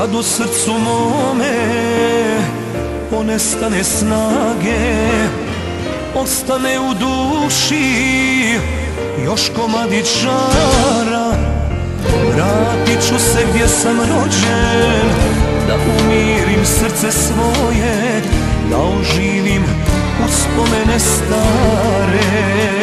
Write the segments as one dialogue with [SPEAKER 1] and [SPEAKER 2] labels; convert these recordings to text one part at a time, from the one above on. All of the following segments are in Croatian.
[SPEAKER 1] kad u srcu mome ponestane snage, ostane u duši još komadić žara. Vratit ću se gdje sam rođen, da umirim srce svoje, da oživim uspomene stare.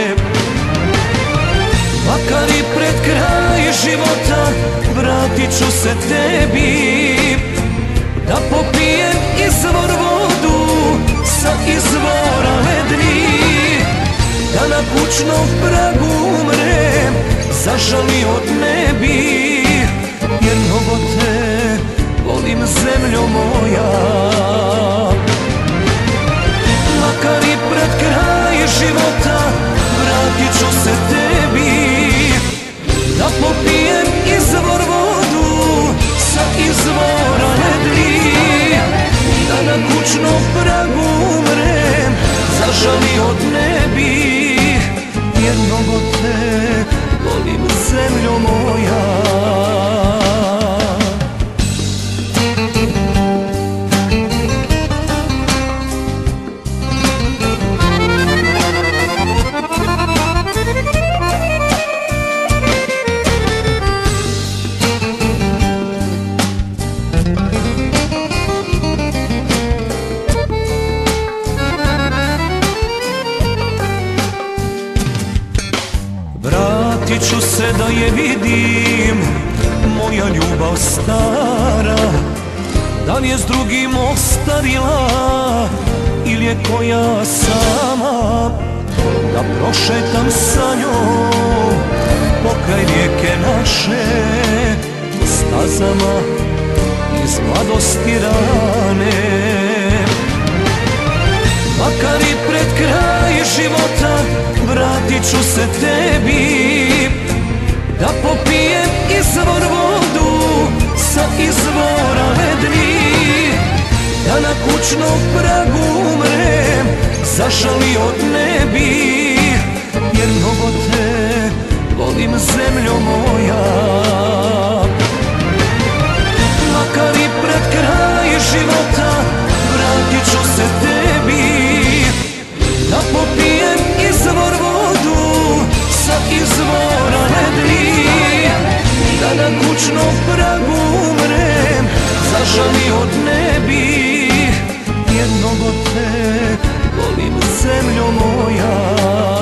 [SPEAKER 1] Makar i pred kraj života vratit ću se tebi, da popijem izvor vodu sa izvora ledni, da na kućnom pragu umrem zažalio ne bi, jer mnogo te volim, zemljo moja. Makar i pred kraj života vratit ću se tebi, da popijem izvor vodu sa izvora ledni, da na kućnom pragu umrem zažalio ne bi, jer mnogo te volim, zemljo moja. Vratit ću se da je vidim, moja ljubav stara, da li je s drugim ostarila ili je koja sama, da prošetam sa njom pokraj rijeke naše, stazama iz mladosti rane. Makar i pred kraj života vratit ću se tebi, da popijem izvor vodu sa izvora ledni, da na kućnom pragu umrem zažalio ne bi, jer mnogo te volim, zemljo moja. Makar i pred kraj života vratit ću se tebi, da popijem izvor vodu sa izvora ledni, da na kućnom pragu umrem zažalio ne bi, jer mnogo te volim, zemljo moja.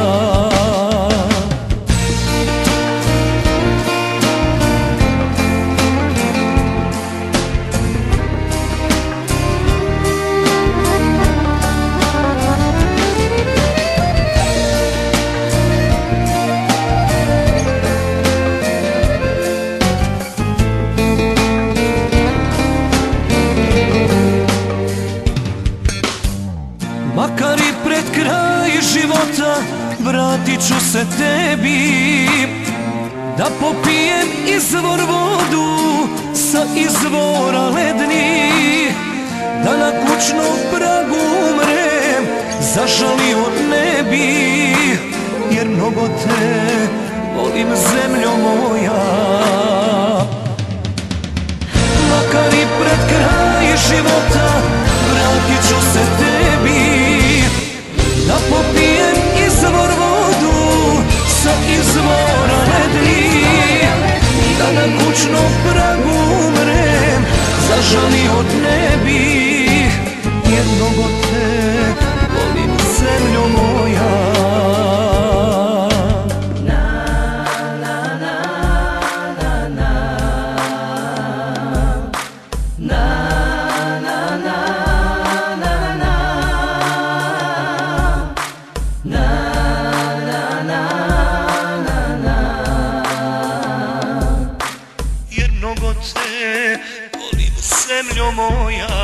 [SPEAKER 1] Makar i pred kraj života vratit ću se tebi, da popijem izvor vodu sa izvora ledni, da na kućnom pragu umrem zažalio ne bi, jer mnogo te volim, zemljo moja. Makar i pred kraj života vratit ću se tebi, da popijem izvor vodu sa izvora ledni, da na kućnom pragu umrem zažalio ne bi, jer mnogo te volim, zemljo moja. Jer mnogo te volim, zemljo moja.